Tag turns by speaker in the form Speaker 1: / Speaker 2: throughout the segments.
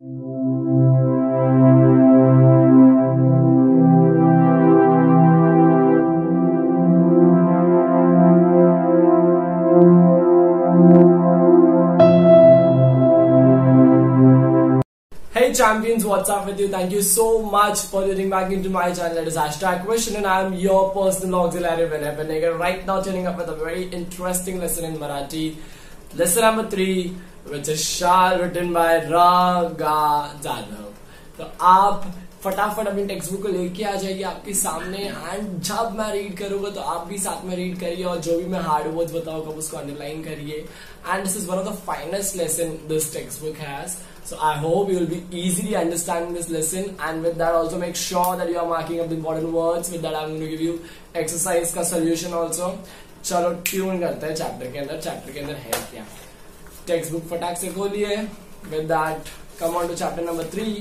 Speaker 1: Hey champions, what's up with you? Thank you so much for tuning back into my channel. It is #question and I am your personal auxiliary Vinay. Right now tuning up with a very interesting lesson in Marathi. Lesson number 3, which is Shal, written by Raga Jadhav. तो आप फटाफट अपनी text book को लेके आ जाइए आपके सामने and जब मैं रीड करूंगा तो आप भी साथ में रीड करिए और जो भी मैं हार्ड वर्ड्स बताऊंगा उसको अंडरलाइन करिए. And this is one of the finest lesson this text book has. So I hope you will be easily understanding this lesson, and with that also make sure that you are marking up the important words. With that I'm going to give you exercise का solution also. चलो tune करते हैं chapter के अंदर. Chapter के अंदर है क्या? टेक्स्ट बुक फटाक से खोलिए. With that come on to chapter number 3.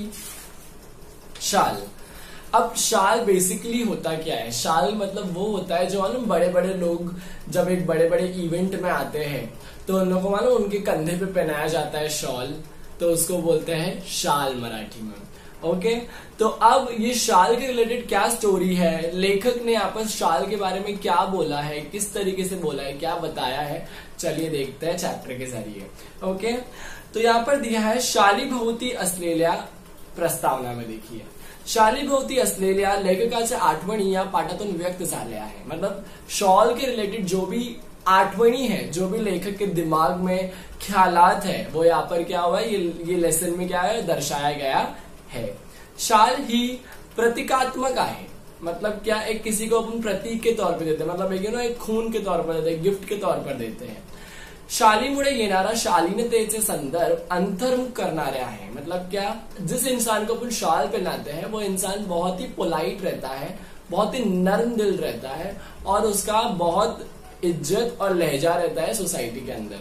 Speaker 1: शाल. अब शाल बेसिकली होता क्या है? शाल मतलब वो होता है जो मालूम बड़े बड़े लोग जब एक बड़े बड़े इवेंट में आते हैं तो उन लोगों को मालूम उनके कंधे पे पहनाया जाता है शॉल, तो उसको बोलते हैं शाल मराठी में. ओके, तो अब ये शाल के रिलेटेड क्या स्टोरी है, लेखक ने यहाँ पर शाल के बारे में क्या बोला है, किस तरीके से बोला है, क्या बताया है, चलिए देखते हैं चैप्टर के जरिए. ओके, तो यहाँ पर दिया है शालीभोवती असलेल्या प्रस्तावना में. देखिए, शालीभोवती असलेल्या लेखकाच्या आठवणी या पाठातून व्यक्त झाल्या आहे. मतलब शॉल के रिलेटेड जो भी आठवणी है, जो भी लेखक के दिमाग में ख्यालात है, वो यहाँ पर क्या हुआ है, ये लेसन में क्या है दर्शाया गया है. शाल ही प्रतीकात्मक आहे. मतलब क्या, एक किसी को अपन प्रतीक के तौर पे देते हैं, मतलब एक खून के तौर पर देते हैं, गिफ्ट के तौर पर देते हैं. शालीमुळे येणारा शालीनतेचे संदर्भ अंतर्मुख करणारे आहे. मतलब क्या, जिस इंसान को अपन शाल पहनाते हैं वो इंसान बहुत ही पोलाइट रहता है, बहुत ही नर्म दिल रहता है और उसका बहुत इज्जत और लहजा रहता है सोसायटी के अंदर.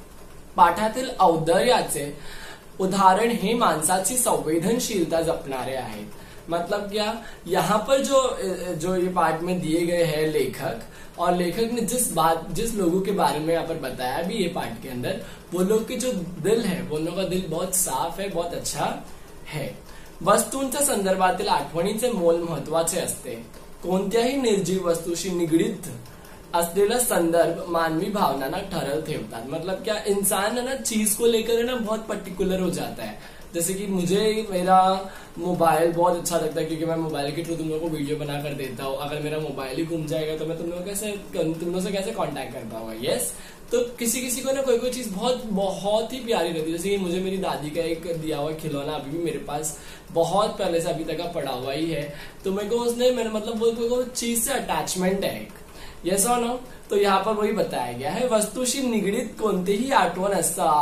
Speaker 1: पाठातील औदार्याचे उदाहरण हे माणसाची संवेदनशीलता जपणारे आहेत. मतलब क्या, यहाँ पर जो ये पाठ में दिए गए हैं लेखक, और लेखक ने जिस लोगों के बारे में यहाँ पर बताया भी ये पाठ के अंदर, वो लोग की जो दिल है, वो लोगों का दिल बहुत साफ है, बहुत अच्छा है. वस्तूंच्या संदर्भातील आठवणीचे मोल महत्वाचे असते. कोणत्याही निर्जीव वस्तूशी निगडीत असलेला संदर्भ मानवी भावना ठरल ठेवतात. मतलब क्या, इंसान है ना चीज को लेकर है ना बहुत पर्टिकुलर हो जाता है. जैसे कि मुझे मेरा मोबाइल बहुत अच्छा लगता है क्योंकि मैं मोबाइल के थ्रू तुम लोगों को वीडियो बना कर देता हूँ. अगर मेरा मोबाइल ही घूम जाएगा तो मैं तुम लोगों से कैसे कांटेक्ट कर पाऊंगा. यस, तो किसी को ना कोई चीज बहुत ही प्यारी रहती है. जैसे कि मुझे मेरी दादी का एक दिया हुआ खिलौना अभी भी मेरे पास बहुत पहले से अभी तक का पड़ा हुआ ही है. तो मेरे को उसने मतलब वो चीज से अटैचमेंट है एक. येस और नो. तो यहाँ पर वही बताया गया है, वस्तूशी निगडीत कोणतीही आठवण असता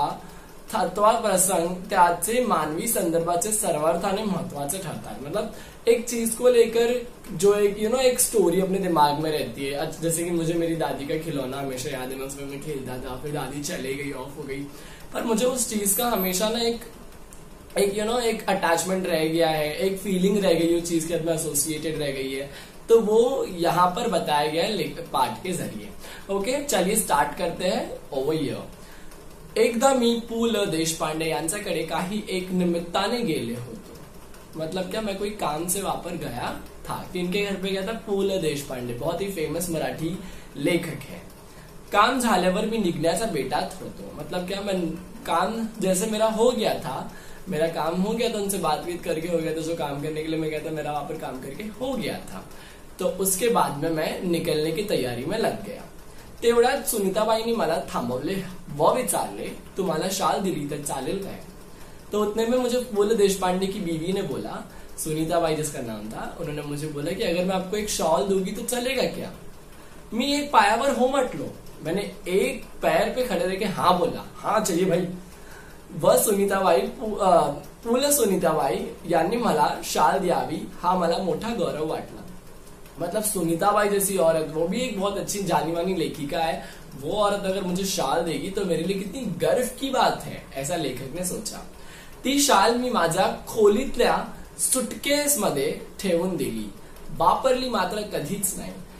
Speaker 1: अथवा प्रसंग त्याचे मानवी संदर्भाचे सर्वार्थाने महत्वाचे ठरतात. मतलब एक चीज को लेकर जो एक स्टोरी अपने दिमाग में रहती है. जैसे कि मुझे मेरी दादी का खिलौना हमेशा याद है, मैं उसमें मैं खेलता था, फिर दादी चले गई, ऑफ हो गई, पर मुझे उस चीज का हमेशा ना एक अटैचमेंट रह गया है, एक फीलिंग रह गई है, उस चीज के साथ में एसोसिएटेड रह गई है. तो वो यहाँ पर बताया गया है पाठ के जरिए. ओके, चलिए स्टार्ट करते हैं. Over here. एकदा मी पु ल देशपांडे यांच्याकडे काही एक निमित्ताने गेले होतो. मतलब क्या, मैं कोई काम से वहां पर गया था. किनके घर पे गया था? पु ल देशपांडे, बहुत ही फेमस मराठी लेखक है. काम झाल्यावर मी निघण्याचा बेतात होतो. मतलब क्या, मैं काम जैसे मेरा हो गया था, मेरा काम हो गया था, उनसे बातचीत करके हो गया था, जो काम करने के लिए मैं गया था मेरा वहां पर काम करके हो गया था. तो उसके बाद में मैं निकलने की तैयारी में लग गया. तेवढ्यात सुनीताबाईंनी मला थांबवले व विचारले, तुम्हाला शाल दिली तर चालेल काय? तो उतने में मुझे पु ल देशपांडे की बीवी ने बोला, सुनीताबाई जिसका नाम था, उन्होंने मुझे बोला कि अगर मैं आपको एक शॉल दूंगी तो चलेगा क्या? मी एक पायावर हो म्हटलो. मैंने एक पैर पे खड़े रह के हाँ बोला, हाँ चलिए भाई. व सुनीताबाई पु ल सुनीताबाई यांनी मला शाल द्यावी हा मला मोठा गौरव वाटला. मतलब सुनीताबाई जैसी औरत, वो भी एक बहुत अच्छी जानी मानी लेखिका है, वो औरत अगर मुझे शाल देगी तो मेरे लिए कितनी गर्व की बात है, ऐसा लेखक ने सोचा. ती शाल मी माझ्या खोलीतल्या सुटकेस मध्ये ठेवून दिली, वापरली मात्र कधीच नाही.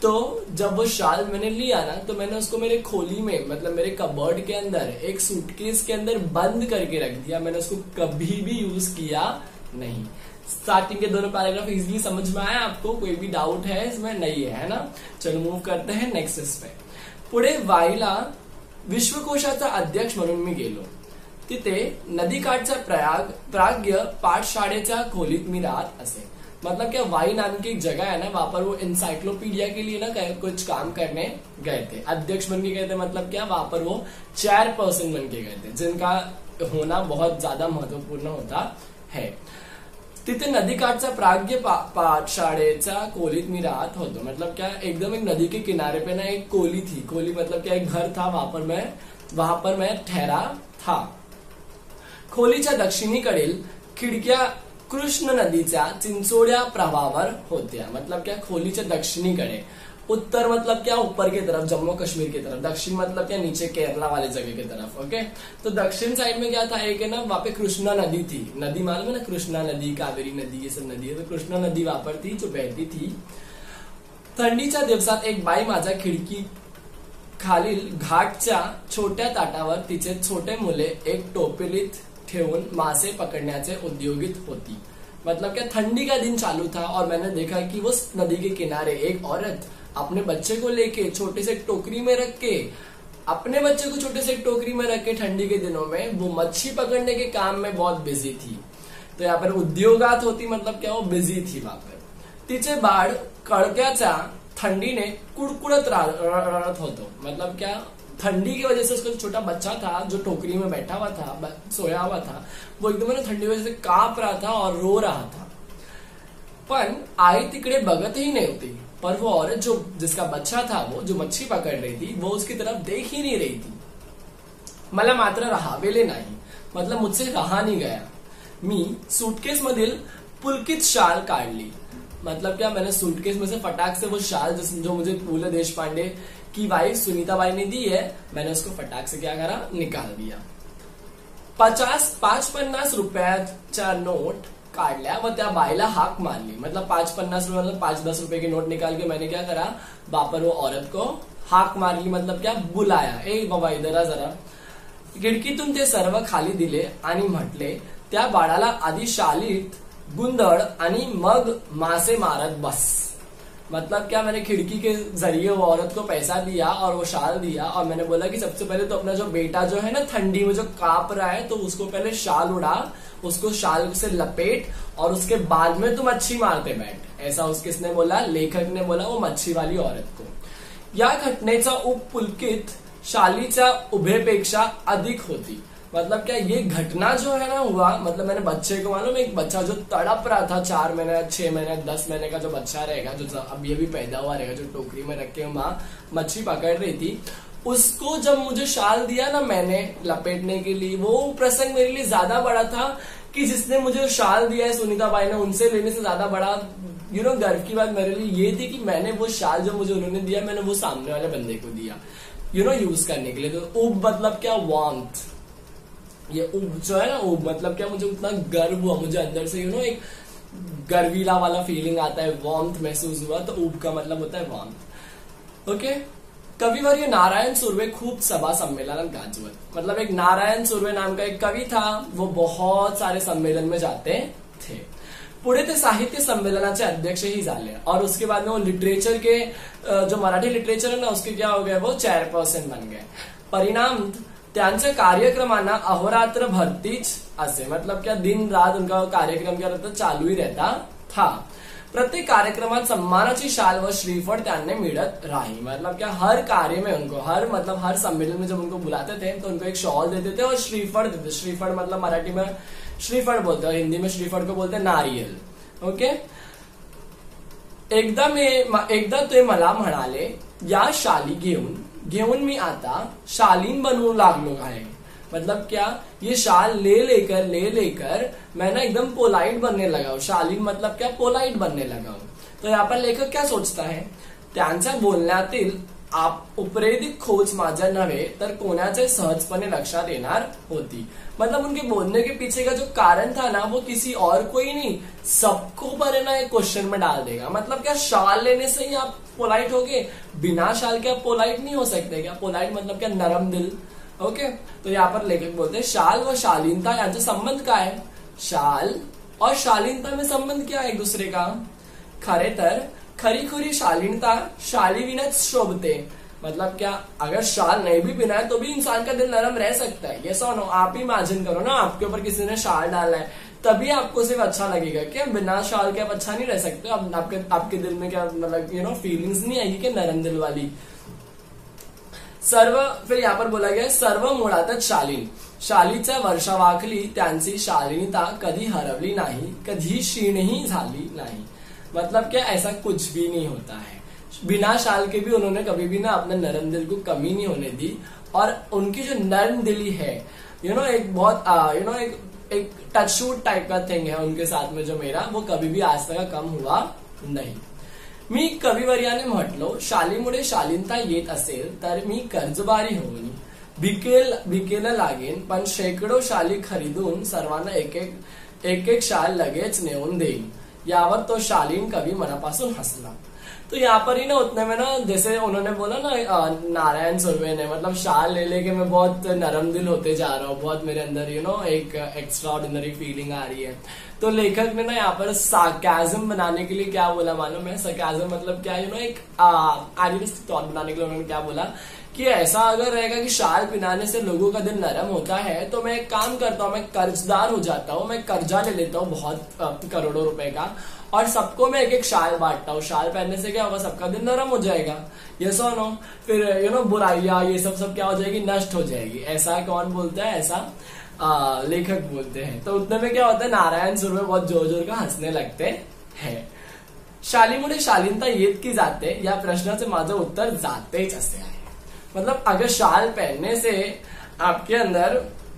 Speaker 1: तो जब वो शाल मैंने लिया ना, तो मैंने उसको मेरे खोली में, मतलब मेरे कबर्ड के अंदर एक सूटकेस के अंदर बंद करके रख दिया। मैंने उसको कभी भी यूज किया नहीं। स्टार्टिंग के दोनों पैराग्राफ इजीली समझ में आया आपको? कोई भी डाउट है इसमें? नहीं है ना? चलो मूव करते हैं नेक्स्ट इसमें। पुढे वाईला विश्वकोशाचा अध्यक्ष म्हणून मी गेलो। तिथे नदीकाठच्या प्राग्य पाठशाळेच्या खोलीत मी राहत असे। मतलब क्या, वाई नाम की एक जगह है ना, वहां पर वो इंसाइक्लोपीडिया के लिए ना कुछ काम करने गए थे। अध्यक्ष बन के गए थे, मतलब क्या, वहां पर वो चेयरपर्सन बन के गए थे, जिनका होना बहुत ज्यादा महत्वपूर्ण होता है। तिथे नदीकाठचा प्राग्य पाठशाळेच्या खोलीत मी राहत होतो। मतलब क्या, एकदम एक नदी के किनारे पे ना एक कोली थी। कोली मतलब क्या, एक घर था, वहां पर मैं ठहरा था। खोलीच्या दक्षिणेकडील खिडक्या कृष्ण नदीच्या चिंचोड्या प्रवाहावर होत्या। मतलब क्या, खोलीच्या दक्षिणीकडे, उत्तर मतलब क्या, ऊपर की तरफ, जम्मू कश्मीर की तरफ, दक्षिण मतलब क्या, नीचे केरला वाले जगह की तरफ। ओके, तो दक्षिण साइड में क्या था, एक है ना वहां पे कृष्णा नदी थी। नदी मालूम है ना, कृष्णा नदी, कावेरी नदी, ये सब नदी है। तो कृष्णा नदी वहां पर थी जो बहती थी। थंडीच्या दिवसात एक बाई माझ्या खिडकी खालील घाटच्या छोट्या ताटावर तिचे छोटे मुले एक टोपलीत ठेवून मासे पकड़ण्याचे उद्योगित होती। मतलब क्या, ठंडी का दिन चालू था और मैंने देखा कि वो नदी के किनारे एक औरत अपने बच्चे को लेके छोटे से टोकरी में रख के, अपने बच्चे को छोटे से टोकरी में रख के ठंडी के दिनों में वो मच्छी पकड़ने के काम में बहुत बिजी थी। तो यहाँ पर उद्योगात होती, मतलब क्या, वो बिजी थी वहां पर। तिचे बाळ कड़क्याच्या थंडीने कुडकुडत रडत होतो। मतलब क्या, ठंडी की वजह से उसका छोटा बच्चा था जो टोकरी में बैठा हुआ था, सोया हुआ था, वो एकदम ठंडी की वजह से कांप रहा था और रो रहा था। पण आई तिकडे बघतही नहीं होती। पर वो औरत जो जिसका बच्चा था, वो जो मच्छी पकड़ रही थी, वो उसकी तरफ देख ही नहीं रही थी। मला मात्र राहावेले नाही, मतलब मुझसे रहा नहीं गया। मी सूटकेस मधील पुलकित शाल काढली। मतलब क्या, मैंने सूटकेस में से फटाक से वो शाल जो मुझे पु. ल. देशपांडे की वाइफ सुनीताबाई ने दी है, मैंने उसको फटाक से क्या करा, निकाल दिया। 50 रुपयाच्या नोट काढल्या व त्या बाईला हाक मारली। मतलब 5-50 रुपये, मतलब 5-10 रुपए की नोट निकाल के मैंने क्या करा, बापर वो औरत को हाक मारली। मतलब क्या, बुलाया, ए बाबा इधर आ जरा। खिडकीतून ते सर्व खाली दिले आणि म्हटले, त्या बाळाला आधी शालीत गुंदळ आणि मग मासे मारत बस। मतलब क्या, मैंने खिड़की के जरिए वो औरत को पैसा दिया और वो शाल दिया, और मैंने बोला कि सबसे पहले तो अपना जो बेटा जो है ना ठंडी में जो कांप रहा है, तो उसको पहले शाल उड़ा, उसको शाल से लपेट, और उसके बाद में तुम मच्छी मारते बैठ। ऐसा किसने बोला, लेखक ने बोला वो मच्छी वाली औरत को। या घटनेचा उपपुलकित शालीच्या उभेपेक्षा अधिक होती। मतलब क्या, ये घटना जो है ना हुआ, मतलब मैंने बच्चे को, मालूम, एक बच्चा जो तड़प रहा था, 4 महीने 6 महीने 10 महीने का जो बच्चा रहेगा, जो अब भी पैदा हुआ रहेगा, जो टोकरी में रख के माँ मच्छी पकड़ रही थी, उसको जब मुझे शाल दिया ना मैंने लपेटने के लिए, वो प्रसंग मेरे लिए ज्यादा बड़ा था कि जिसने मुझे शाल दिया है सुनीताबाई ने, उनसे लेने से ज्यादा बड़ा गर्व की बात मेरे लिए ये थी कि मैंने वो शाल जो मुझे उन्होंने दिया, मैंने वो सामने वाले बंदे को दिया, यूज करने के लिए। तो उब मतलब क्या, वार्मथ। ये उब जो है ना, उब मतलब क्या, मुझे उतना गर्व हुआ, मुझे अंदर से एक गर्वीला वाला फीलिंग आता है, वार्मथ महसूस हुआ। तो उब का मतलब होता है वार्मथ। ओके, कविवर्य नारायण सुर्वे खूब सभा सम्मेलन गाजवत। मतलब एक नारायण सुर्वे नाम का एक कवि था, वो बहुत सारे सम्मेलन में जाते थे। पुढे ते साहित्य संमेलनाचे अध्यक्ष ही झाले, और उसके बाद में वो लिटरेचर के, जो मराठी लिटरेचर है ना, उसके क्या हो गए, वो चेयरपर्सन बन गए। परिणाम त्यांच्या कार्यक्रमांना अहोरात्र भरतीच असे। मतलब क्या, दिन रात उनका कार्यक्रम क्या रहता, चालू ही रहता था। प्रत्येक कार्यक्रमात सम्मानाची शाल व श्रीफळ त्यांना मिळत राही। मतलब क्या, हर कार्य में उनको, हर सम्मेलन में जब उनको बुलाते थे तो उनको एक शॉल देते थे और श्रीफळ देते। श्रीफळ मतलब मराठी में श्रीफळ बोलते हैं, हिंदी में श्रीफळ को बोलते हैं नारियल। ओके, एकदा ते मला म्हणाले, या शाली घेऊन मी आता शालीन बनवू लागलो आहे। मतलब क्या, ये शाल ले लेकर मैं ना एकदम पोलाइट बनने लगा हूं। शालीन मतलब क्या, पोलाइट बनने लगा हूं। तो यहाँ पर लेखक क्या सोचता है, त्यांच्या बोलण्यातील आप उपरेधिक खोज माझ्या नव्हे तर कोणाचे सहजपणे लक्षात येणार होती। मतलब उनके बोलने के पीछे का जो कारण था ना वो किसी और कोई नहीं, सबको पर ना एक क्वेश्चन में डाल देगा। मतलब क्या शाल लेने से ही आप पोलाइट होगे? बिना शाल के आप पोलाइट नहीं हो सकते क्या? पोलाइट मतलब क्या? नरम दिल। ओके, तो यहाँ पर लेखक बोलते हैं शाल व शालीनता यांचा संबंध काय है? शाल और शालीनता में संबंध क्या है एक दूसरे का? खरे तर खरीखुरी शालीनता शाली विनाच शोभते। मतलब क्या, अगर शाल नहीं भी पहना है तो भी इंसान का दिल नरम रह सकता है। ये सो नो, आप ही इमेजिन करो ना, आपके ऊपर किसी ने शाल डाला है तभी आपको सिर्फ अच्छा लगेगा क्या? बिना शाल के आप अच्छा नहीं रह सकते? आपके दिल में क्या मतलब फीलिंग्स नहीं आएगी क्या नरम दिल वाली? सर्व, फिर यहाँ पर बोला गया सर्व मुळातच शालीन, शालीच्या वर्षावाखली त्यांची शालीनता कधी हरवली नाही, कधी क्षीणही झाली नाही। मतलब क्या, ऐसा कुछ भी नहीं होता है। बिना शाल के भी उन्होंने कभी भी ना अपने नरम दिल को कमी नहीं होने दी। और उनकी जो नरम दिली है एक बहुत एक टचवुड टाइप का थिंग है उनके साथ में जो मेरा, वो कभी भी आज तक कम हुआ नहीं। मी कविवर्याने म्हटलो शालीमुळे शालीनता येत असेल तर मी कर्जबारी होईन, भिकेल लागेन, पण शेकडो शाली खरीदून सर्वांना एक एक शाल लगेच नेऊन देईन। यावर तो शालीन कवि मनापासून हंसला। तो यहाँ पर ही ना उतने में ना, जैसे उन्होंने बोला ना नारायण सुर्वे ने, मतलब शाल ले लेके मैं बहुत नरम दिल होते जा रहा हूँ, बहुत मेरे अंदर एक एक्स्ट्रा ऑर्डिनरी फीलिंग आ रही है। तो लेखक ने ना यहाँ पर सार्काज्म बनाने के लिए क्या बोला मालूम है? सार्काज्म मतलब क्या एक आइडियलिस्टिक थॉट बनाने के लिए उन्होंने क्या बोला कि ऐसा अगर रहेगा कि शाल पिनाने से लोगों का दिल नरम होता है तो मैं एक काम करता हूँ, मैं कर्जदार हो जाता हूँ, मैं कर्जा ले लेता हूँ बहुत करोड़ों रुपए का, और सबको मैं एक एक शाल बांटता हूँ। शाल पहनने से क्या होगा? सबका दिल नरम हो जाएगा। ये सो नो, फिर बुराइयां ये सब क्या हो जाएगी? नष्ट हो जाएगी। ऐसा कौन बोलता है? ऐसा लेखक बोलते हैं। तो उतने में क्या होता है, नारायण सुर्वे बहुत जोर जोर का हंसने लगते हैं। शालीमुळे शालीनता येत की जाते या प्रश्नाचे माझं उत्तर जातेच असे आहे। मतलब अगर शाल पहनने से आपके अंदर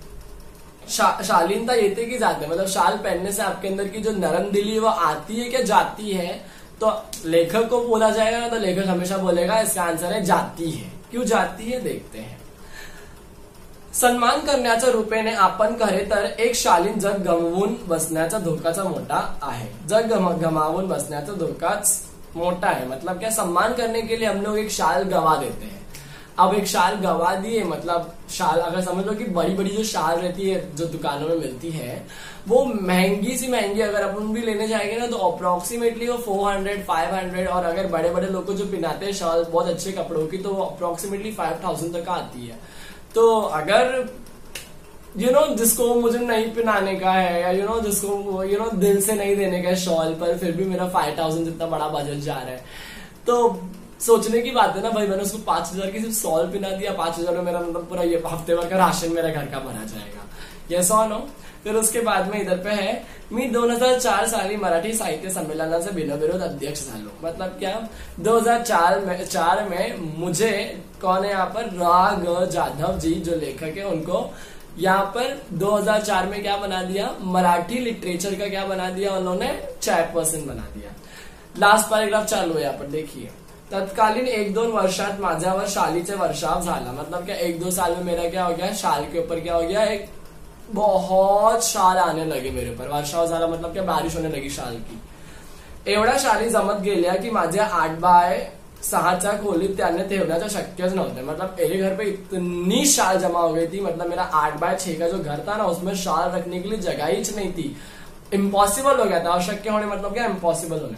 Speaker 1: शालीनता येते की जाते, मतलब शाल पहनने से आपके अंदर की जो नरम दिली वो आती है क्या जाती है? तो लेखक को बोला जाएगा ना, तो लेखक हमेशा बोलेगा इसका आंसर है जाती है। क्यों जाती है देखते हैं। सन्मान करण्याच्या रूपेने आपण खरे तर एक शालीन जग गमावून बसण्याचा धोकाचा मोठा आहे। जग गमावून बसण्याचा धोकाच मोटा है। मतलब क्या, सम्मान करने के लिए हम लोग एक शाल गवा देते हैं। अब एक शाल गवा दिए, मतलब शाल अगर समझ लो कि बड़ी बड़ी जो शाल रहती है जो दुकानों में मिलती है वो महंगी सी महंगी, अगर अपन भी लेने जाएंगे ना तो अप्रोक्सीमेटली वो 400 500, और अगर बड़े बड़े लोग को जो पिनाते हैं शाल बहुत अच्छे कपड़ों की तो वो अप्रोक्सीमेटली 5000 तक आती है। तो अगर जिसको मुझे नहीं पिनाने का है या जिसको दिल से नहीं देने का है शॉल पर, फिर भी मेरा 5000 जितना बड़ा बजट जा रहा है, तो सोचने की बात है ना भाई, मैंने उसको 5000 की सिर्फ सॉल पिना दिया, 5000 में मेरा मतलब पूरा ये हफ्ते भर का राशन मेरा घर का भरा जाएगा। यस और नो। फिर उसके बाद में इधर पे है, मी 2004 साली मराठी साहित्य सम्मेलनाचे बिनविरोध अध्यक्ष झालो। मतलब क्या, 2004 में मुझे कौन है यहाँ पर, राग जाधव जी जो लेखक है उनको यहाँ पर 2004 में क्या बना दिया, मराठी लिटरेचर का क्या बना दिया उन्होंने, चेयरपर्सन बना दिया। लास्ट पैराग्राफ चालू है यहाँ पर देखिए। तत्कालीन 1-2 वर्षात माझ्यावर शालीचे वर्षाव झाला। मतलब क्या 1-2 साल में मेरा क्या हो गया, शाल के ऊपर क्या हो गया, एक बहुत शाल आने लगे मेरे ऊपर। वर्षाव झाला मतलब क्या, बारिश होने लगी शाल की। एवढ्या शाली जमत गेल्या की माझ्या 8x6 खोलीत त्यांनी ठेवण्याचं शक्यच नव्हतं। मतलब मेरे घर पे इतनी शाल जमा हो गई थी, मतलब मेरा 8x6 का जो घर था ना उसमें शाल रखने के लिए जगह ही नहीं थी। इम्पॉसिबल हो गया था। अशक्य होणे मतलब क्या, इम्पॉसिबल होणे।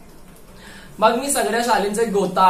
Speaker 1: मग मी सगळ्या शालींचे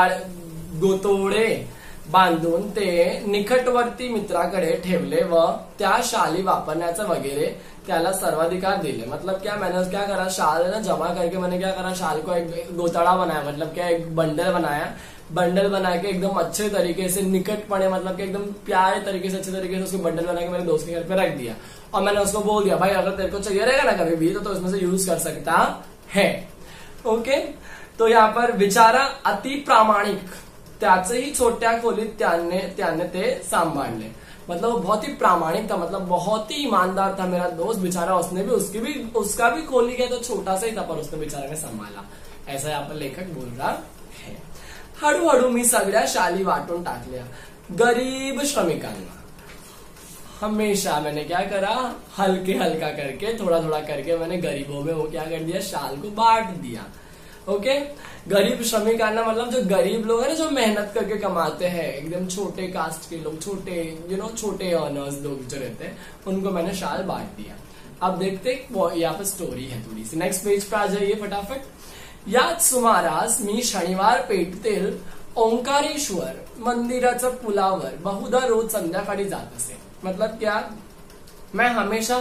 Speaker 1: गोतोडे बांधून ते निकटवर्ती मित्राकडे ठेवले व त्या शाली वापरण्याचं वगैरे त्याला सर्वाधिकार दिले। मतलब क्या, मैंने क्या करा, शाल है ना जमा करके मैंने क्या करा, शाल को एक गोताड़ा बनाया। मतलब क्या, एक बंडल बनाया, बंडल बना के एकदम अच्छे तरीके से निकटपणे, मतलब कि एकदम प्यारे तरीके से अच्छे तरीके से उसको बंडल बना के मेरे दोस्त के घर पे रख दिया। और मैंने उसको बोल दिया भाई अगर तेरे को चाहिए रहेगा ना कभी भी तो उसमें से यूज कर सकता है। ओके, तो यहाँ पर विचारा अति प्रामाणिक त्याचेही छोट्या खोलीत त्याने ते सांभाळले। मतलब वो बहुत ही प्रामाणिक था, मतलब बहुत ही ईमानदार था मेरा दोस्त बेचारा। उसका भी खोली गया तो छोटा सा ही था पर उसने बेचारा ने संभाला। ऐसा यहाँ पर लेखक बोल रहा है। हळूहळू मी सगळ्या शाली वाटून टाकल्या गरीब श्रमिकांना। हमेशा मैंने क्या करा, हल्के हल्का करके थोड़ा थोड़ा करके मैंने गरीबों में वो क्या कर दिया, शाल को बांट दिया। ओके, गरीब श्रमिकांना मतलब जो गरीब लोग है ना, जो मेहनत करके कमाते हैं, एकदम छोटे कास्ट के लोग, छोटे छोटे अर्नर्स लोग जो रहते हैं, उनको मैंने शाल बांट दिया। अब देखते यहाँ पे स्टोरी है थोड़ी सी, नेक्स्ट पेज पे आ जाइए फटाफट। याच सुमारास मी शनिवार पेठतील ओंकारेश्वर मंदिराच्या पुलावर बहुधा रोज संध्याकाळी जात असे। मतलब क्या, मैं हमेशा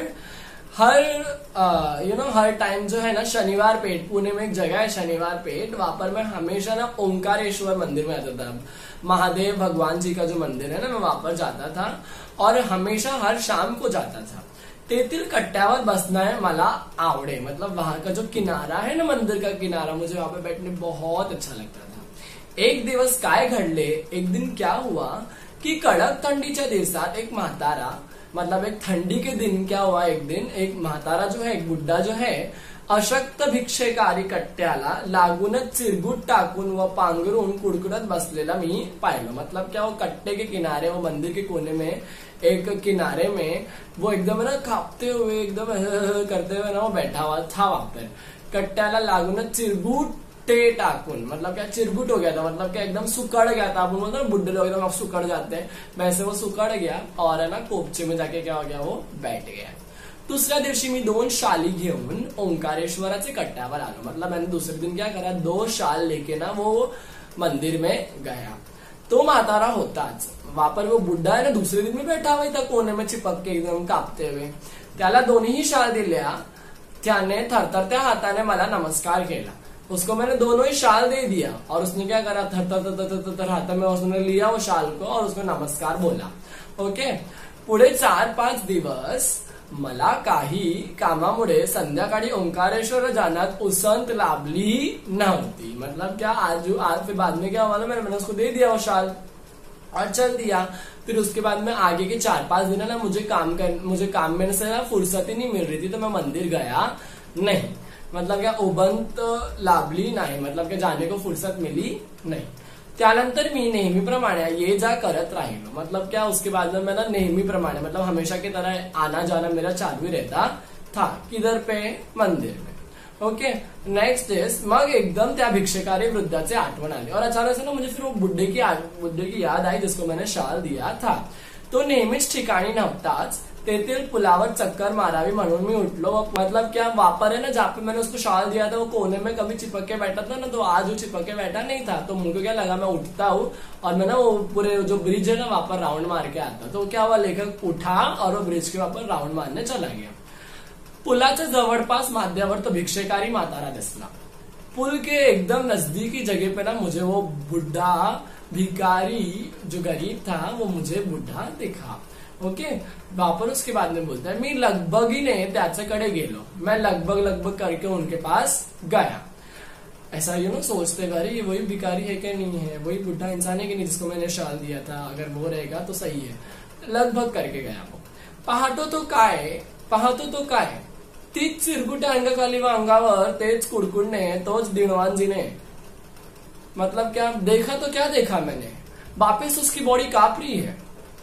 Speaker 1: हर टाइम जो है ना, शनिवार पेठ, पुणे में एक जगह है शनिवार पेठ, वहां पर मैं हमेशा ना ओंकारेश्वर मंदिर में आता था। महादेव भगवान जी का जो मंदिर है ना, मैं वहां पर जाता था और हमेशा हर शाम को जाता था। तेथील कट्ट्यावर बसना मला आवडे, मतलब वहां का जो किनारा है ना, मंदिर का किनारा, मुझे वहां पे बैठने बहुत अच्छा लगता था। एक दिवस काय घडले, एक दिन क्या हुआ कि कडक थंडीच्या दिवसात एक म्हातारा, मतलब एक ठंडी के दिन क्या हुआ, एक दिन एक म्हातारा जो है, एक बुड्ढा जो है, अशक्त भिक्षेकारी कट्ट्याला लागूनच चिरगुट टाकून व पांघरून कुडकुडत बसलेला मी पाहिलं। मतलब क्या, वो कट्टे के किनारे, वो मंदिर के कोने में एक किनारे में वो एकदम ना कांपते हुए, एकदम करते हुए ना वो बैठा हुआ था वहां पर। कट्ट्याला लागूनच चिरगुट टे टाकून, मतलब क्या चिरगुट हो गया था, मतलब क्या एकदम सुकड़ गया था। अपन बोलते हैं बुड्ढे लोग एकदम सुकड़ जाते हैं, वैसे वो सुकड़ गया और है ना कोपचे में जाके क्या हो गया, वो बैठ गया। दुसऱ्या दिवशी मी 2 शाली घेऊन ओंकारेश्वराचे कट्ट्यावर आलो। मतलब मैंने दूसरे दिन क्या करा, 2 शाल लेके ना वो मंदिर में गया। तो म्हातारा होताच वहां पर, वो बुड्ढा है ना दूसरे दिन में बैठा हुआ था कोने में चिपक के एकदम कापते हुए। त्याला दोन्ही शाल दिल्या, त्याने थरथरत्या हाताने मला नमस्कार केला। उसको मैंने दोनों ही शाल दे दिया और उसने क्या करा, थर हाथ में उसने लिया वो शाल को और उसको नमस्कार बोला। ओके, पुढे 4-5 दिवस मला काही कामामुळे संध्याकाळी ओंकारेश्वर जाण्यात उसंत लाभली नव्हती। मतलब क्या, आज फिर बाद में क्या हुआ, मैंने उसको दे दिया वो शाल और चल दिया। फिर उसके बाद में आगे के 4-5 दिन ना मुझे काम में से फुर्सत ही नहीं मिल रही थी, तो मैं मंदिर गया नहीं। मतलब क्या, उबंत लाभली नाही, मतलब क्या जाने को फुर्सत मिली नहीं। त्यानंतर मी नेहमीप्रमाणे ये जा करत राहिलो। मतलब क्या, उसके बाद में मैं ना नेहमीप्रमाणे, मतलब हमेशा की तरह आना जाना मेरा चालू ही रहता था। किधर पे, मंदिर में। ओके, नेक्स्ट डेज मग एकदम त्या भिक्षेकारी वृद्धाचे आठवण आली और अचानक से ना मुझे फिर वो बुड्ढे की याद आई जिसको मैंने शाल दिया था। तो नेहमीच ठिकाणी नव्हताच, तेथील पुलावर चक्कर मारावी म्हणून मी उठलो। मतलब क्या, वापर है ना जहाँ पे मैंने उसको शाल दिया था, वो कोने में कभी चिपक के बैठा था ना, तो आज वो चिपक के बैठा नहीं था। तो मुझको क्या लगा, मैं उठता हूँ और मैं ना वो पूरे जो ब्रिज है ना वहां पर राउंड मार के आता। तो क्या हुआ, लेखक उठा और वो ब्रिज के वहां पर राउंड मारने चला गया। पुलाच्या जवळपास माथ्यावर तो भिक्षेकारी म्हातारा दिसला। पुल के एकदम नजदीकी जगह पे ना मुझे वो बुढ़ा भिखारी जो गरीब था, वो मुझे बुढ़ा दिखा। ओके, वापर उसके बाद में बोलता है, मी लगभगीने त्याच्याकडे गेलो। मैं लगभग करके उनके पास गया। ऐसा सोचते भाई ये वही भिखारी है कि नहीं है, वही बुढ़ा इंसान है कि नहीं जिसको मैंने शाल दिया था, अगर वो रहेगा तो सही है। लगभग करके गया वो। पाहतो तो काय तीच चिरगुट्या अंगाखाली व अंगावर तेच कुडकुडणे, तोच दिनवानजीने। मतलब क्या देखा, तो क्या देखा मैंने, वापिस उसकी बॉडी कांप रही है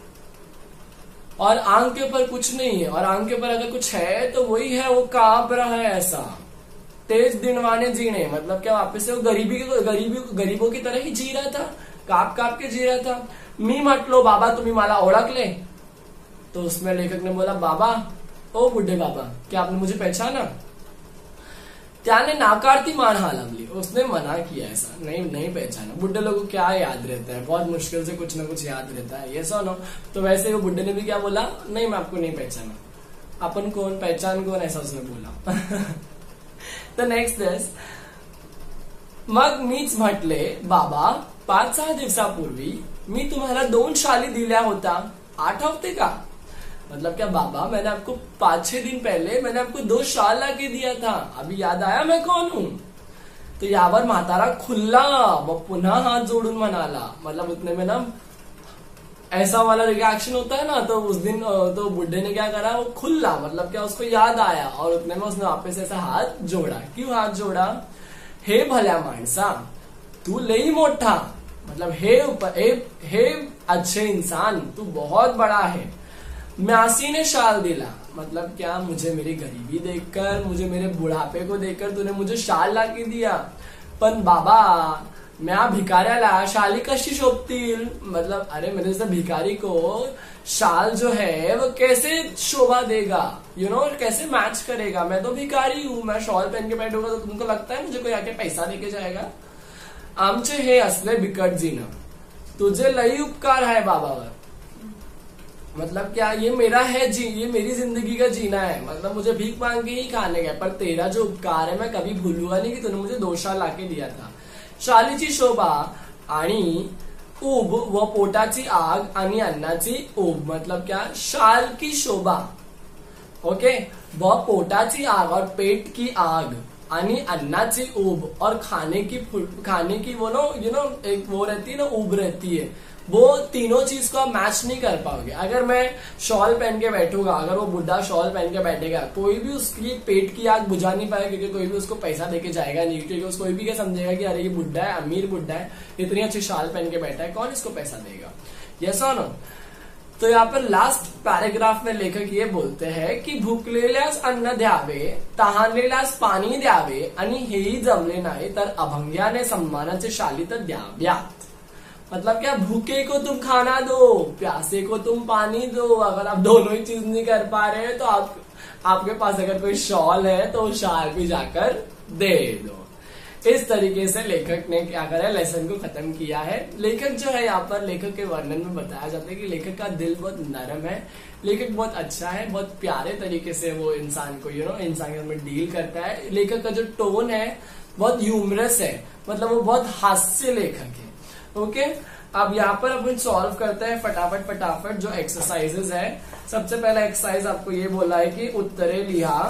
Speaker 1: और आंख के ऊपर कुछ नहीं है, और आंख के ऊपर अगर कुछ है तो वही है, वो कांप रहा है ऐसा। तेज दिनवाने जीने, मतलब क्या वापस से वो गरीबों की तरह ही जी रहा था, काप के जी रहा था। मी म्हटलो, बाबा तुम्ही मला ओळखले? तो उसमें लेखक ने बोला, बाबा, ओ बुढ़े बाबा, क्या आपने मुझे पहचाना? त्याने नाकारती मान हलवली, उसने मना किया, ऐसा नहीं पहचाना। बुढ़े लोगों को क्या याद रहता है, बहुत मुश्किल से कुछ ना कुछ याद रहता है, ये सुनो। तो वैसे वो बुढ़े ने भी क्या बोला, नहीं मैं आपको नहीं पहचाना। अपन कौन, पहचान कौन, ऐसा उसने बोला। तो नेक्स्ट दिस, मग मीच म्हटले, बाबा 5-6 दिवसापूर्वी मी तुम्हाला 2 शाली दिल्या होता, आठवते का? मतलब क्या, बाबा मैंने आपको 5-6 दिन पहले मैंने आपको 2 शाल ला के दिया था, अभी याद आया मैं कौन हूं? तो यावर म्हातारा खुल्ला व पुन्हा हाथ जोडून म्हणाला। मतलब उतने में ना ऐसा वाला रिएक्शन होता है ना, तो उस दिन तो बुढ़े ने क्या करा, वो खुल्ला, मतलब क्या उसको याद आया और उतने में उसने वापस ऐसा हाथ जोड़ा। क्यों हाथ जोड़ा? हे भल्या माणसा, तू लई मोठा, मतलब हे अच्छे इंसान, तू बहुत बड़ा है। म्यासी ने शाल दिला, मतलब क्या, मुझे मेरी गरीबी देखकर, मुझे मेरे बुढ़ापे को देखकर तूने मुझे शाल ला के दिया। पण बाबा, म्या भिकाऱ्याला शाली कशी शोभतील, मतलब अरे मेरे जैसे भिखारी को शाल जो है वो कैसे शोभा देगा, यू नो, कैसे मैच करेगा। मैं तो भिखारी हूं, मैं शॉल पहन के बैठूंगा तो तुमको लगता है मुझे कोई आके पैसा देके जाएगा। आमचे हे असले बिकट जीना, तुझे लई उपकार है बाबावर, मतलब क्या, ये मेरा है ये मेरी जिंदगी का जीना है, मतलब मुझे भीख मांग के ही खाने का, पर तेरा जो उपकार है मैं कभी भूलूंगा नहीं कि तूने मुझे 2 शाल लाके दिया था। शालीची शोभा आणि ऊब व पोटाची आग आणि अन्नाची ऊब, मतलब क्या, शाल की शोभा, ओके, व पोटाची आग और पेट की आग, आणि अन्नाची ऊब और खाने की वो नो, यू नो, एक वो रहती है ना, ऊब रहती है, वो तीनों चीज को आप मैच नहीं कर पाओगे। अगर मैं शॉल पहन के बैठूंगा, अगर वो बुढ़ा शॉल पहन के बैठेगा, कोई भी उसकी पेट की आग बुझा नहीं पाएगा, क्योंकि कोई भी उसको पैसा देके जाएगा नहीं, क्योंकि उसको कोई भी क्या समझेगा कि अरे ये बुढ़ा है, अमीर बुढ़ा है, इतनी अच्छी शॉल पहन के बैठा है, कौन इसको पैसा देगा। यस और नो। तो यहाँ पर लास्ट पैराग्राफ में लेखक ये बोलते हैं कि भुकलेल्यास अन्न द्यावे, तहानलेल्यास पाणी द्यावे, आणि हेही जमले नाही तर अभंग्याने सन्मानाचे शाली तर द्याव्यात। मतलब क्या, भूखे को तुम खाना दो, प्यासे को तुम पानी दो। अगर आप दोनों ही चीज नहीं कर पा रहे हैं तो आपके पास अगर कोई शॉल है तो शाल भी जाकर दे दो। इस तरीके से लेखक ने क्या करा, लेसन को खत्म किया है। लेखक जो है, यहाँ पर लेखक के वर्णन में बताया जाता है कि लेखक का दिल बहुत नरम है, लेखक बहुत अच्छा है, बहुत प्यारे तरीके से वो इंसान को, यू नो, इंसान में डील करता है। लेखक का जो टोन है बहुत ह्यूमरस है, मतलब वो बहुत हास्य लेखक है। ओके, अब यहाँ पर अपन सॉल्व करते हैं फटाफट जो एक्सरसाइजेस है। सबसे पहला एक्सरसाइज आपको ये बोला है कि उत्तरे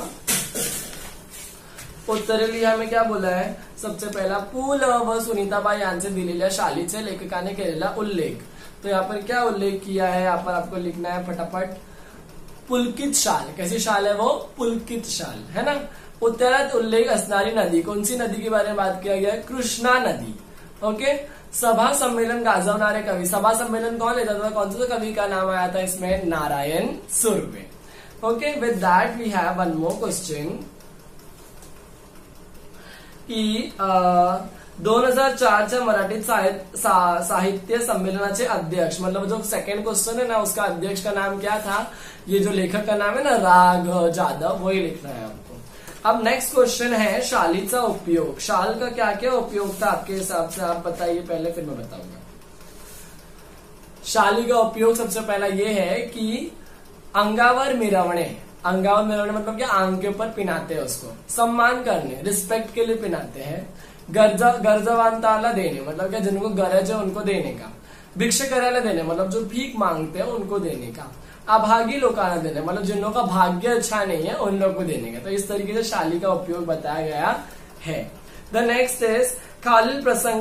Speaker 1: लिहा में क्या बोला है, सबसे पहला, पु ल व सुनीताबाई यांचे दिलेल्या शालीचे लेखकाने केलेला उल्लेख। तो यहाँ पर क्या उल्लेख किया है, यहाँ पर आपको लिखना है फटाफट, पुलकित शाल। कैसी शाल है वो, पुलकित शाल, है ना। उत्तरात उल्लेख असणारी नदी, कौन सी नदी के बारे में बात किया गया है, कृष्णा नदी। ओके, सभा सम्मेलन गाजवणारे कवि, सभा सम्मेलन कौन लेता था, कौन सा कवि का नाम आया था इसमें, Narayan Surve. Okay, with that we have one more question की 2004च्या मराठी साहित्य संमेलनाचे अध्यक्ष, मतलब जो सेकंड क्वेश्चन है ना, उसका अध्यक्ष का नाम क्या था, ये जो लेखक का नाम है ना, राघव जाधव, वही लिखना है आपको। अब नेक्स्ट क्वेश्चन है शालीचा उपयोग। शाल का क्या क्या उपयोग था आपके हिसाब से, आप बताइए पहले, फिर मैं बताऊंगा। शाली का उपयोग सबसे पहला ये है कि अंगावर मिरवणे, अंगावर मिरवणे मतलब क्या, आंग के ऊपर पिनाते हैं उसको, सम्मान करने, रिस्पेक्ट के लिए पिनाते हैं। गरजवंताला देने, मतलब क्या, जिनको गरज है उनको देने का। भिक्षा करायला देने, मतलब जो भीख मांगते हैं उनको देने का। अभागी लोकांना देने, मतलब जिन लोगों का भाग्य अच्छा नहीं है उन लोगों को देने का। तो इस तरीके से शाली का उपयोग बताया गया है। द नेक्स्ट इज खालील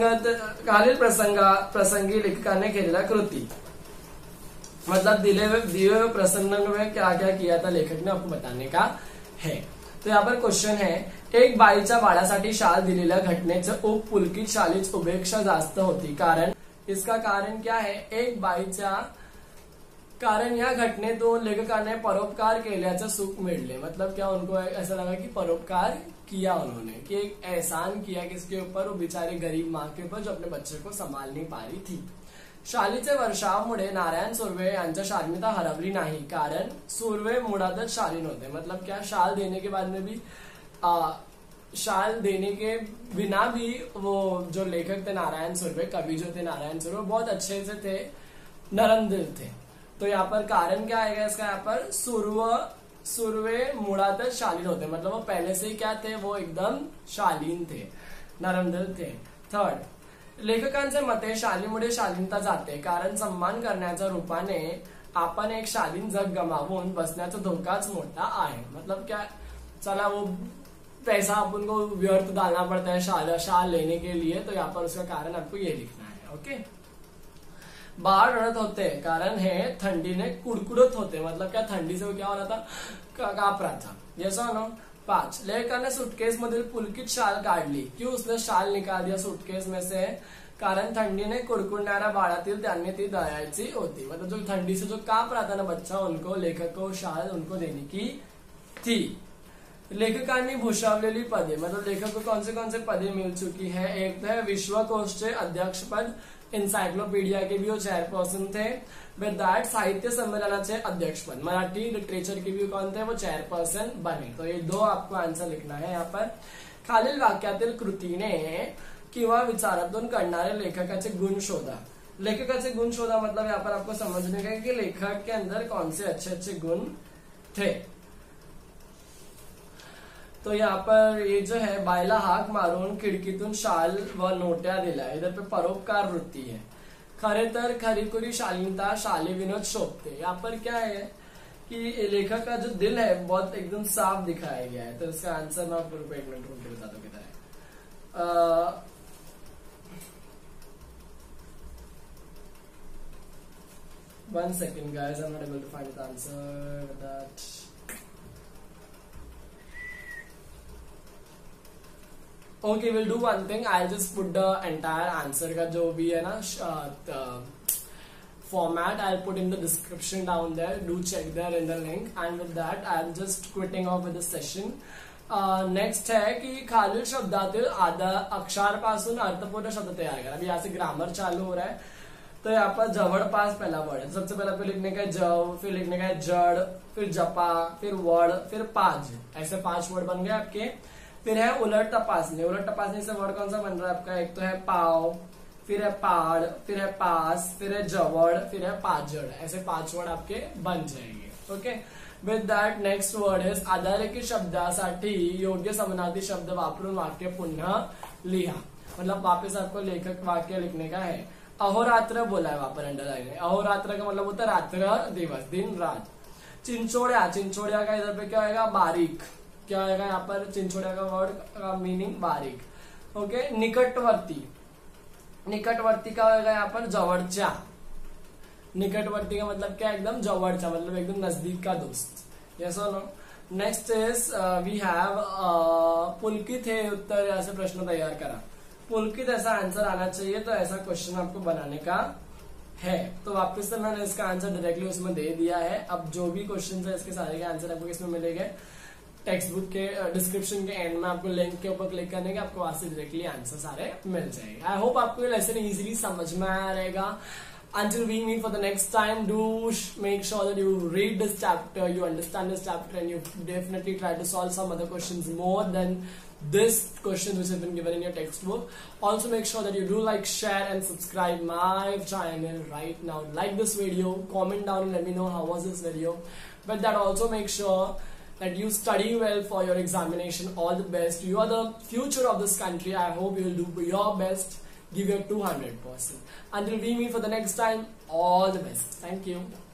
Speaker 1: प्रसंगी लेखकाने केलेला कृती, मतलब दिए हुए प्रसंग में क्या क्या किया था लेखक ने, आपको बताने का है। तो यहाँ पर क्वेश्चन है, एक बाईच्या बाळासाठी शाल दिलेल्या घटनेचं ऊब पुलकित शालीच उपेक्षा जास्त होती, कारण, इसका कारण क्या है, एक बाईच्या कारण या घटनेतून लेखकाने परोपकार केल्याचं सुख मिळले, मतलब क्या, उनको ऐसा लगा कि परोपकार किया उन्होंने, कि एक एहसान किया किसके ऊपर, वो बेचारे गरीब माँ के ऊपर जो अपने बच्चे को संभाल नहीं पा रही थी। शालीचे वर्षावमुळे नारायण सुर्वे यांच्या शालीनता हरवली नाही, कारण सुर्वे मुळातच शालीन होते, मतलब क्या, शाल देने के बाद में भी शाल देने के बिना भी वो जो लेखक थे नारायण सुर्वे, कवि जो थे नारायण सुर्वे, बहुत अच्छे से थे, नरम दिल थे। तो यहाँ पर कारण क्या आएगा इसका, यहाँ पर सुर्वे मुळातच शालीन होते, मतलब वो पहले से ही क्या थे, वो एकदम शालीन थे, नरम दिल थे। थर्ड, लेखकांचे मते शालीमुळे शालीनता जाते, कारण सम्मान करण्याच्या रूपाने आपण एक शालीन जग गमावून बसण्याचा धोकाच मोठा आहे। मतलब क्या, चला वो पैसा अपन को व्यर्थ डालना पड़ता है शाल लेने के लिए, तो यहाँ पर उसका कारण आपको ये लिखना है। ओके, बाहर रड़त होते, कारण है थंडी ने कुड़कुड़त होते, मतलब क्या, ठंडी से वो क्या हो रहा था, कांप रहा था। जैसा नो, 5. लेखकाने सुटकेस मधील पुलकित शाल काढली. क्यों उसने शाल निकाल दिया सुटकेस में से? कारण थंडीने कुडकुडणाऱ्या बाळातील त्यांनी ती दळायची होती. मतलब जो ठंडी से जो कांप रहा था ना बच्चा, उनको लेखक को शाल उनको देने की थी. लेखकांनी भूषवलेली पदे, मतलब लेखक को कौन से पदे मिल चुकी है? एक तो है विश्वकोशचे अध्यक्ष पद, इनसाइक्लोपीडिया के भी वो चेयरपर्सन थे. विद दैट साहित्य सम्मेलनाचे अध्यक्ष पद, मराठी लिटरेचर के भी कौन थे? वो चेयरपर्सन बने. तो ये 2 आपको आंसर लिखना है यहाँ पर. खालील वाक्यातील कृतीने किंवा विचारातून कळणारे लेखकाचे गुण शोधा. लेखकाचे गुण शोधा मतलब यहाँ पर आपको समझने का कि लेखक के अंदर कौन से अच्छे अच्छे गुण थे. तो यहाँ पर ये जो है बायला हाक मारून खिडकीतून शाल व नोट्या दिल्या, इधर पे परोपकार वृत्ती है. खरे तर खरीखुरी शालीनता शाली विनोद शोभते. यहाँ पर क्या है कि लेखक का जो दिल है बहुत एकदम साफ दिखाया गया है. तो इसका आंसर मैं आपको एक मिनट ढूंढ के बता दूं किधर है. 1 second guys, I'm not able to find the answer with that. Okay, we'll do one thing. I'll just put the entire answer का जो भी है ना format, I'll put in the description down there. Do check there in the link. And with that, I'm just quitting off with the session. Next है कि खालील शब्दातील अक्षरापासून अर्थपूर्ण शब्द तैयार करा. अभी यहाँ से ग्रामर चालू हो रहा है. तो यहाँ पर जवड़पास पहला वर्ड है. सबसे पहले आपको लिखने का है जव, फिर लिखने का है जड़, फिर जपा, फिर वड़, फिर पाज. ऐसे 5 वर्ड बन गए आपके. फिर है उलट तपासनी. उलट तपासनी से वर्ड कौन सा बन रहा है आपका? एक तो है पाव, फिर है पाड़, फिर है पास, फिर है जवड़, फिर है पाजड़. ऐसे 5 वर्ड आपके बन जाएंगे. Okay. With that next word is आधारिकी शब्दासाठी योग्य समानार्थी शब्द वापरून वाक्य पुन्हा लिहा. मतलब वापस आपको लेखक वाक्य लिखने का है. अहोरात्र बोला है वहां पर अंडरलाइन है. अहोरात्र का मतलब होता है रात्र दिवस, दिन रात. चिंचोड़िया, चिंचोड़िया का इधर पे क्या होगा? बारीक. क्या होगा यहाँ पर? चिंचोड़िया का वर्ड का मीनिंग बारीक. ओके. निकटवर्ती, निकटवर्ती का होगा यहाँ पर? जवळच्या. निकटवर्ती का मतलब क्या? एकदम जवळचा, मतलब एकदम नजदीक का दोस्त. यस और no. Next is we have पुलकित है उत्तर, ऐसे प्रश्न तैयार करा. पुलकित ऐसा आंसर आना चाहिए, तो ऐसा क्वेश्चन आपको बनाने का है. तो वापस से मैंने इसका आंसर डायरेक्टली उसमें दे दिया है. अब जो भी क्वेश्चन है इसके सारे के आंसर आपको किसमें मिलेंगे? टेक्स्ट बुक के डिस्क्रिप्शन के एंड में आपको लिंक के ऊपर क्लिक करने के आपको वहां से डायरेक्टली आंसर सारे मिल जाएंगे. आई होप आपको ये लेसन इजीली समझ में आया रहेगा. Until we meet for the next time, do make sure that you read this chapter, you understand this chapter, and you definitely try to solve some other questions more than this questions which have been given in your textbook. Also make sure that you do like, share and subscribe my channel right now. Like this video, comment down and let me know how was this video. But that also make sure that you study well for your examination. All the best. You are the future of this country. I hope you will do your best. Give your 200%. Until we meet for the next time, all the best. Thank you.